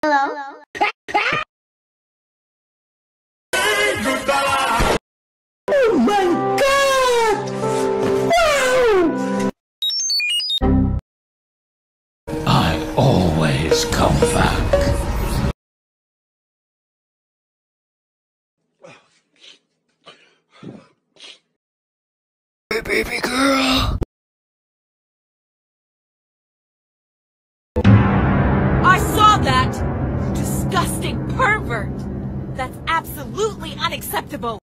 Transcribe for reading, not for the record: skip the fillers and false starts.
Hello? Oh my God! Wow! I always come back. Hey, baby girl. I saw that! Disgusting pervert! That's absolutely unacceptable!